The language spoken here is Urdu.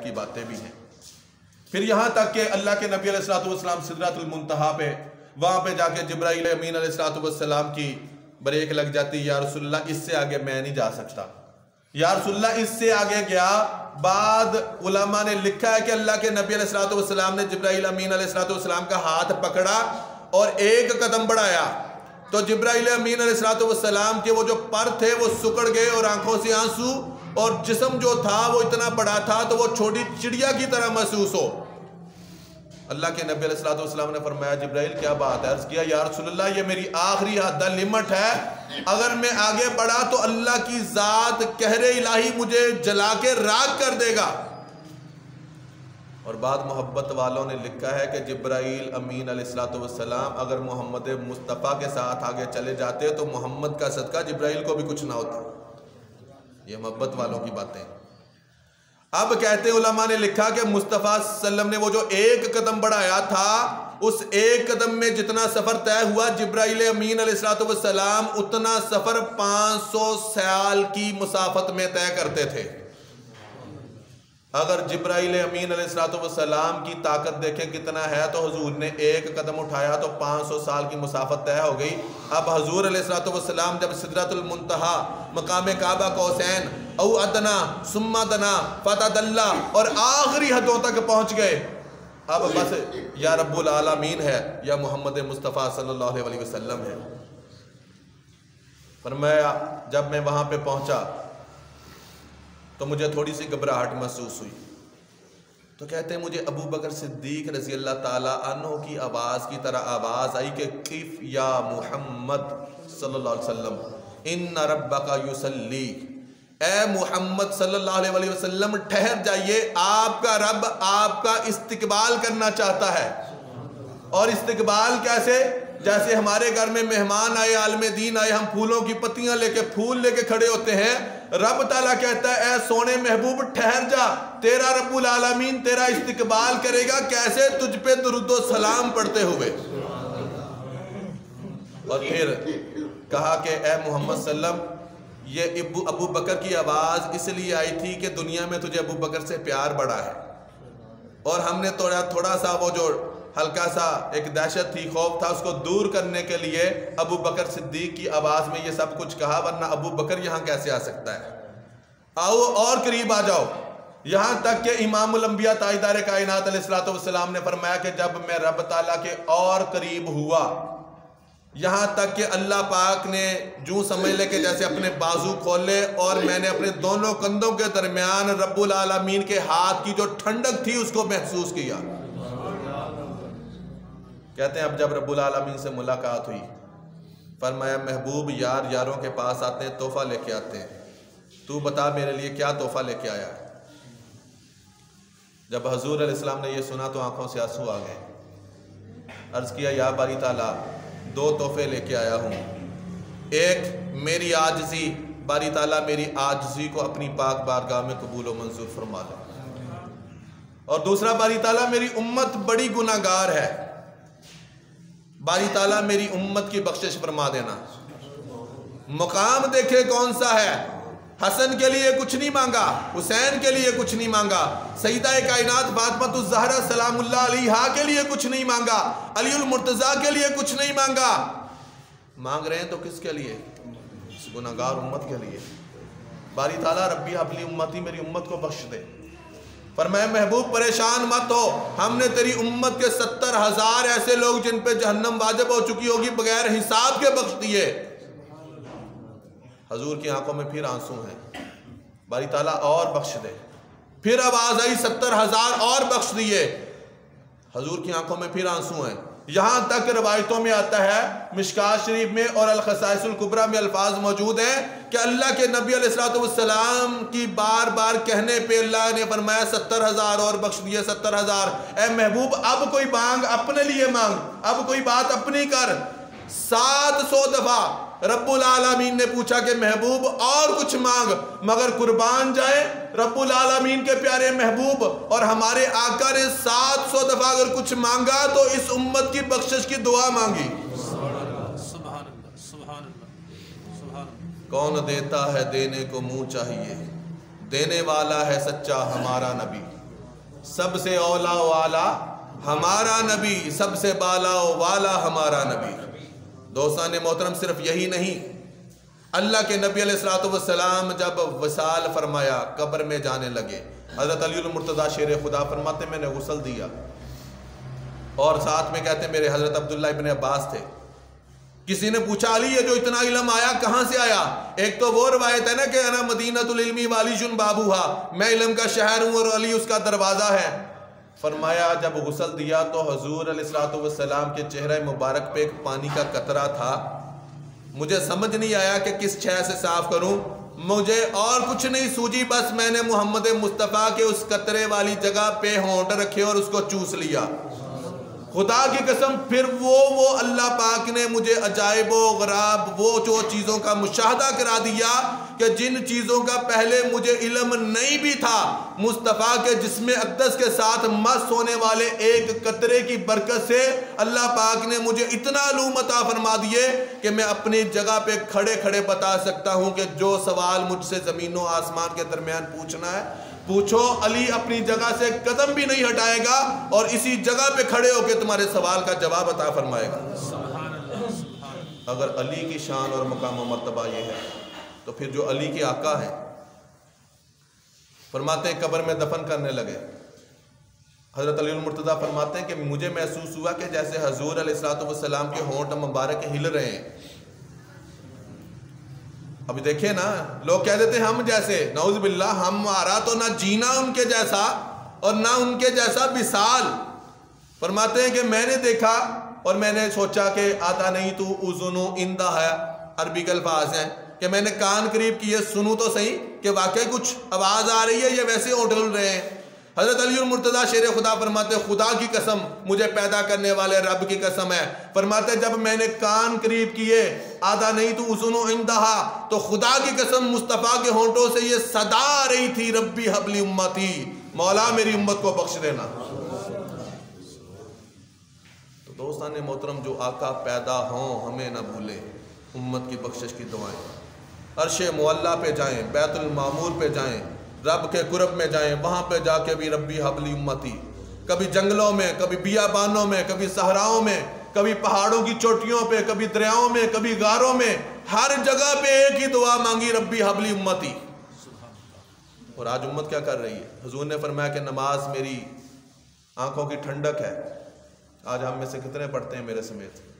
کی باتیں بھی ہیں۔ پھر یہاں تک کہ اللہ کے نبی علیہ الصلوۃ والسلام سدرۃ المنتہا پہ، وہاں پہ جا کے جبرائیل امین علیہ الصلوۃ والسلام کی بریک لگ جاتی، یا رسول اللہ اس سے آگے میں نہیں جا سکتا، یا رسول اللہ اس سے آگے گیا۔ بعد علماء نے لکھا ہے کہ اللہ کے نبی علیہ الصلوۃ والسلام نے جبرائیل امین علیہ الصلوۃ والسلام کا ہاتھ پکڑا اور ایک قدم بڑھایا تو جبرائیل امین علیہ الصلوۃ والسلام کے وہ جو پر تھے وہ سکڑ گئے اور آنکھوں سے آنسو، اور جسم جو تھا وہ اتنا بڑا تھا تو وہ چھوٹی چڑیا کی طرح محسوس ہو۔ اللہ کے نبی علیہ الصلوۃ والسلام نے فرمایا جبرائیل کیا بات ہے؟ عرض کیا یا رسول اللہ یہ میری آخری حد لمٹ ہے، اگر میں آگے بڑھا تو اللہ کی ذات قہر الہی مجھے جلا کے راکھ کر دے گا۔ اور بعد محبت والوں نے لکھا ہے کہ جبرائیل امین علیہ الصلوۃ والسلام اگر محمد مصطفیٰ کے ساتھ آگے چلے جاتے تو محمد کا صدقہ جبرائیل کو بھی کچھ نہ ہوتا۔ یہ محبت والوں کی باتیں۔ اب کہتے علماء نے لکھا کہ مصطفیٰ صلی اللہ علیہ وسلم نے وہ جو ایک قدم بڑھایا تھا، اس ایک قدم میں جتنا سفر طے ہوا، جبرائیل امین علیہ الصلوۃ والسلام اتنا سفر 500 سال کی مسافت میں طے کرتے تھے۔ اگر جبرائیل امین علیہ الصلوۃ والسلام کی طاقت دیکھیں کتنا ہے، تو حضور نے ایک قدم اٹھایا تو 500 سال کی مسافت طے ہو گئی۔ اب حضور علیہ الصلوۃ والسلام جب سدرۃ المنتہا مقام کعبہ قوسین او ادنا ثم دنا فتدلی اور آخری حدوں تک پہنچ گئے، اب بس یا رب العالمین ہے یا محمد مصطفیٰ صلی اللہ علیہ وسلم ہے۔ فرمایا جب میں وہاں پہ پہنچا تو مجھے تھوڑی سی گھبراہٹ محسوس ہوئی، تو کہتے ہیں مجھے ابو بکر صدیق رضی اللہ تعالیٰ عنہ کی آواز کی طرح آواز آئی کہ قف یا محمد صلی اللہ علیہ وسلم ان ربک یصلی، اے محمد صلی اللہ علیہ وسلم ٹھہر جائیے، آپ کا رب آپ کا استقبال کرنا چاہتا ہے۔ اور استقبال کیسے؟ جیسے ہمارے گھر میں مہمان آئے، عالم دین آئے، ہم پھولوں کی پتیاں لے کے پھول لے کے کھڑے ہوتے ہیں، رب تعالیٰ کہتا ہے اے سونے محبوب ٹھہر جا، تیرا رب العالمین تیرا استقبال کرے گا۔ کیسے؟ تجھ پہ درود و سلام پڑھتے ہوئے۔ اور پھر کہا کہ اے محمد صلی اللہ علیہ وسلم یہ ابو بکر کی آواز اس لیے آئی تھی کہ دنیا میں تجھے ابو بکر سے پیار بڑا ہے، اور ہم نے تھوڑا سا وہ جو ہلکا سا ایک دہشت تھی، خوف تھا، اس کو دور کرنے کے لیے ابو بکر صدیق کی آواز میں یہ سب کچھ کہا، ورنہ ابو بکر یہاں کیسے آ سکتا ہے؟ آؤ اور قریب آ جاؤ۔ یہاں تک کہ امام الانبیاء تاجدار کائنات علیہ الصلوۃ والسلام نے فرمایا کہ جب میں رب تعالیٰ کے اور قریب ہوا، یہاں تک کہ اللہ پاک نے جو سمجھ لے کہ جیسے اپنے بازو کھولے اور میں نے اپنے دونوں کندھوں کے درمیان رب العالمین کے ہاتھ کی جو ٹھنڈک تھی اس کو محسوس کیا۔ کہتے ہیں اب جب رب العالمین سے ملاقات ہوئی، فرمایا محبوب یار یاروں کے پاس آتے ہیں تحفہ لے کے آتے ہیں، تو بتا میرے لیے کیا تحفہ لے کے آیا ہے؟ جب حضور علیہ السلام نے یہ سنا تو آنکھوں سے آنسو آ گئے۔ عرض کیا یا باری تعالیٰ 2 تحفے لے کے آیا ہوں، ایک میری عاجزی، باری تعالیٰ میری عاجزی کو اپنی پاک بارگاہ میں قبول و منظور فرما لے، اور دوسرا باری تعالیٰ میری امت بڑی گناہ گار ہے، باری تعالیٰ میری امت کی بخشش فرما دینا۔ مقام دیکھے کون سا ہے، حسن کے لیے کچھ نہیں مانگا، حسین کے لیے کچھ نہیں مانگا، سیدہ کائنات فاطمہ الزہرا سلام اللہ علیہا کے لیے کچھ نہیں مانگا، علی المرتضیٰ کے لیے کچھ نہیں مانگا، مانگ رہے ہیں تو کس کے لیے؟ اس گناہ گار امت کے لیے۔ باری تعالیٰ ربی حبلی امتی، میری امت کو بخش دے۔ فرمایا محبوب پریشان مت ہو، ہم نے تیری امت کے 70,000 ایسے لوگ جن پہ جہنم واجب ہو چکی ہوگی بغیر حساب کے بخش دیے۔ حضور کی آنکھوں میں پھر آنسو ہیں، باری تعالیٰ اور بخش دے۔ پھر آواز آئی 70,000 اور بخش دیے، حضور کی آنکھوں میں پھر آنسو ہیں۔ یہاں تک روایتوں میں آتا ہے، مشکات شریف میں اور الخصائص الکبریٰ میں الفاظ موجود ہیں کہ اللہ کے نبی علیہ الصلوۃ والسلام کی بار بار کہنے پہ اللہ نے فرمایا 70,000 اور بخش دیے، 70,000۔ اے محبوب اب کوئی مانگ اپنے لیے مانگ، اب کوئی بات اپنی کر۔ 700 دفعہ رب العالمین نے پوچھا کہ محبوب اور کچھ مانگ، مگر قربان جائے رب العالمین کے پیارے محبوب اور ہمارے آقا نے 700 دفعہ اگر کچھ مانگا تو اس امت کی بخشش کی دعا مانگی۔ سبحان اللہ، سبحان اللہ، سبحان اللہ۔ کون دیتا ہے دینے کو منہ چاہیے، دینے والا ہے سچا ہمارا نبی۔ سب سے اولا والا ہمارا نبی، سب سے بالا والا ہمارا نبی۔ دوستان محترم، صرف یہی نہیں، اللہ کے نبی علیہ السلام جب وصال فرمایا، قبر میں جانے لگے، حضرت علی المرتضیٰ شیر خدا فرماتے میں نے غسل دیا، اور ساتھ میں کہتے ہیں میرے حضرت عبداللہ ابن عباس تھے۔ کسی نے پوچھا علی یہ جو اتنا علم آیا کہاں سے آیا؟ ایک تو وہ روایت ہے نا کہ انا مدینۃ العلم والی جن بابوہا، میں علم کا شہر ہوں اور علی اس کا دروازہ ہے۔ فرمایا جب غسل دیا تو حضور علیہ السلام کے چہرہ مبارک پہ ایک پانی کا قطرہ تھا، مجھے سمجھ نہیں آیا کہ کس شے سے صاف کروں، مجھے اور کچھ نہیں سوجی، بس میں نے محمد مصطفیٰ کے اس قطرے والی جگہ پہ ہونٹ رکھے اور اس کو چوس لیا۔ خدا کی قسم پھر وہ اللہ پاک نے مجھے عجائب و غراب وہ جو چیزوں کا مشاہدہ کرا دیا کہ جن چیزوں کا پہلے مجھے علم نہیں بھی تھا، مصطفیٰ کے جسم اقدس کے ساتھ مس ہونے والے ایک قطرے کی برکت سے اللہ پاک نے مجھے اتنا علوم عطا فرما دیے کہ میں اپنی جگہ پہ کھڑے کھڑے بتا سکتا ہوں کہ جو سوال مجھ سے زمین و آسمان کے درمیان پوچھنا ہے پوچھو، علی اپنی جگہ سے قدم بھی نہیں ہٹائے گا اور اسی جگہ پہ کھڑے ہو کے تمہارے سوال کا جواب عطا فرمائے گا۔ اگر علی کی شان اور مقام و مرتبہ یہ ہے تو پھر جو علی کے آقا ہیں، فرماتے ہیں قبر میں دفن کرنے لگے، حضرت علی المرتضیٰ فرماتے ہیں کہ مجھے محسوس ہوا کہ جیسے حضور علیہ السلام کے ہونٹ مبارک ہل رہے ہیں۔ ابھی دیکھیں نا، لوگ کہہ دیتے ہیں ہم جیسے، نعوذ باللہ، ہمارا تو نہ جینا ان کے جیسا اور نہ ان کے جیسا وصال۔ فرماتے ہیں کہ میں نے دیکھا اور میں نے سوچا کہ آتا نہیں تو اذنو اندہ ہے، عربی کے الفاظ ہیں کہ میں نے کان قریب کیے، سنوں تو صحیح کہ واقعی کچھ آواز آ رہی ہے یا ویسے ہونٹ ہل رہے ہیں۔ حضرت علی المرتضیٰ شیر خدا فرماتے خدا کی قسم، مجھے پیدا کرنے والے رب کی قسم ہے، فرماتے جب میں نے کان قریب کیے، آدھا نہیں تو اذنو اندہا، تو خدا کی قسم مصطفیٰ کے ہونٹوں سے یہ صدا آ رہی تھی، ربی حبلی امتی، مولا میری امت کو بخش دینا۔ تو دوستان محترم، جو آقا پیدا ہوں ہمیں نہ بھولے، امت کی بخشش کی دعائیں، عرش معلیٰ پہ جائیں، بیت المعمور پہ جائیں، رب کے قرب میں جائیں، وہاں پہ جا کے بھی ربی حبلی امتی، کبھی جنگلوں میں، کبھی بیابانوں میں، کبھی صحراؤں میں، کبھی پہاڑوں کی چوٹیوں پہ، کبھی دریاؤں میں، کبھی غاروں میں، ہر جگہ پہ ایک ہی دعا مانگی، ربی حبلی امتی۔ اور آج امت کیا کر رہی ہے؟ حضور نے فرمایا کہ نماز میری آنکھوں کی ٹھنڈک ہے، آج ہم میں سے کتنے پڑھتے ہیں میرے سمیت؟